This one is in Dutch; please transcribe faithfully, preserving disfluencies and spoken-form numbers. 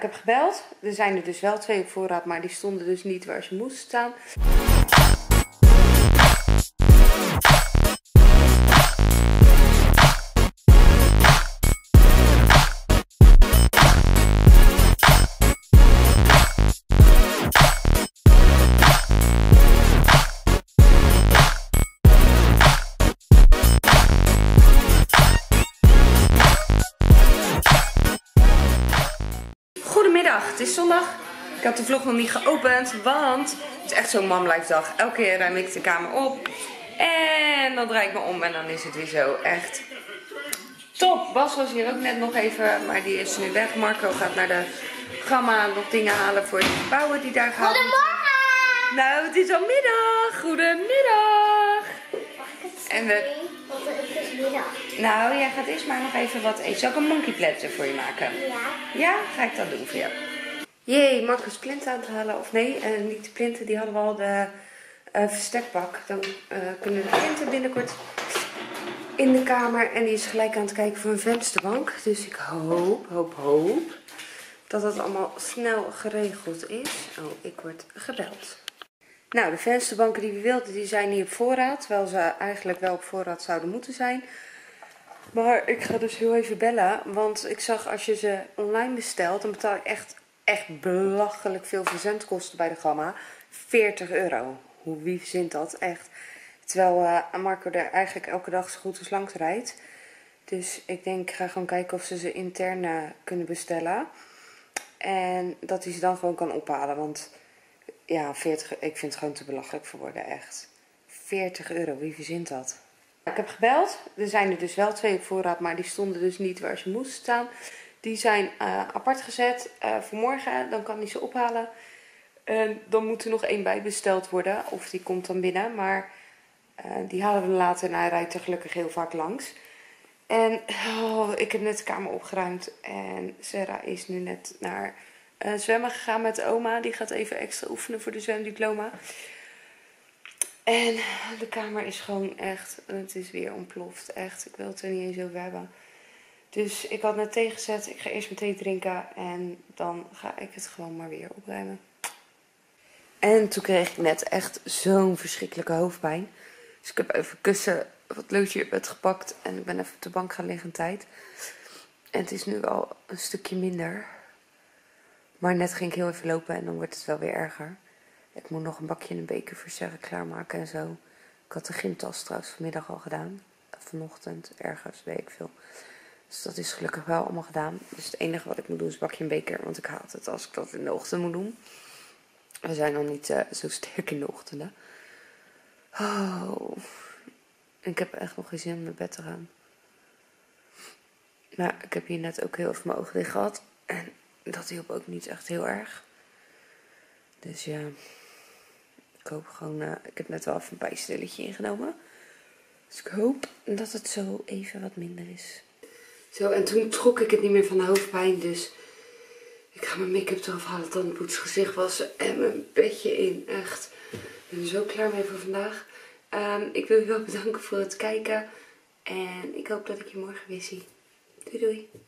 ik heb gebeld. Er zijn er dus wel twee op voorraad, maar die stonden dus niet waar ze moesten staan. Goedemiddag, het is zondag. Ik had de vlog nog niet geopend, want het is echt zo'n man-life dag. Elke keer ruim ik de kamer op en dan draai ik me om en dan is het weer zo echt top. Bas was hier ook net nog even, maar die is nu weg. Marco gaat naar de gamma nog dingen halen voor de gebouwen die daar gaan. Goedemorgen! Nou, het is al middag. Goedemiddag. En we... Want het is middag. Nou, jij gaat eerst maar nog even wat eten. Zal ik een monkey platter voor je maken? Ja. Ja, ga ik dat doen voor jou. Jee, Marco is plinten aan het halen. Of nee, uh, niet de plinten, die hadden we al de uh, verstekbak. Dan uh, kunnen de plinten binnenkort in de kamer. En die is gelijk aan het kijken voor een vensterbank. Dus ik hoop, hoop, hoop dat dat allemaal snel geregeld is. Oh, ik word gebeld. Nou, de vensterbanken die we wilden, die zijn niet op voorraad. Terwijl ze eigenlijk wel op voorraad zouden moeten zijn. Maar ik ga dus heel even bellen. Want ik zag als je ze online bestelt, dan betaal ik echt, echt belachelijk veel verzendkosten bij de Gamma. veertig euro. Hoe wie verzint dat? Echt. Terwijl uh, Marco er eigenlijk elke dag zo goed als langs rijdt. Dus ik denk, ik ga gewoon kijken of ze ze intern uh, kunnen bestellen. En dat hij ze dan gewoon kan ophalen. Want ja, veertig, ik vind het gewoon te belachelijk voor worden, echt. veertig euro, wie verzint dat? Ik heb gebeld. Er zijn er dus wel twee op voorraad, maar die stonden dus niet waar ze moesten staan. Die zijn uh, apart gezet uh, voor morgen. Dan kan hij ze ophalen. En dan moet er nog één bij besteld worden. Of die komt dan binnen. Maar uh, die halen we later en hij rijdt er gelukkig heel vaak langs. En oh, ik heb net de kamer opgeruimd. En Sarah is nu net naar uh, zwemmen gegaan met oma. Die gaat even extra oefenen voor de zwemdiploma. En de kamer is gewoon echt, het is weer ontploft. Echt, ik wil het er niet eens over hebben. Dus ik had net thee gezet. Ik ga eerst mijn thee drinken en dan ga ik het gewoon maar weer opruimen. En toen kreeg ik net echt zo'n verschrikkelijke hoofdpijn. Dus ik heb even kussen, wat loodje op bed gepakt en ik ben even op de bank gaan liggen een tijd. En het is nu al een stukje minder. Maar net ging ik heel even lopen en dan wordt het wel weer erger. Ik moet nog een bakje in een beker voor Sarah klaarmaken en zo. Ik had de gymtas trouwens vanmiddag al gedaan. Vanochtend, ergens, weet ik veel. Dus dat is gelukkig wel allemaal gedaan. Dus het enige wat ik moet doen is een bakje in een beker. Want ik haat het als ik dat in de ochtend moet doen. We zijn nog niet uh, zo sterk in de ochtenden. Oh. Ik heb echt nog geen zin om naar bed te gaan. Maar ik heb hier net ook heel even mijn ogen dicht gehad. En dat hielp ook niet echt heel erg. Dus ja... Ik hoop gewoon, uh, ik heb net wel even een bijstilletje ingenomen. Dus ik hoop dat het zo even wat minder is. Zo, en toen trok ik het niet meer van de hoofdpijn. Dus ik ga mijn make-up eraf halen, tandenpoetsen, gezicht wassen en mijn bedje in. Echt, ik ben er zo klaar mee voor vandaag. Um, ik wil je wel bedanken voor het kijken. En ik hoop dat ik je morgen weer zie. Doei doei.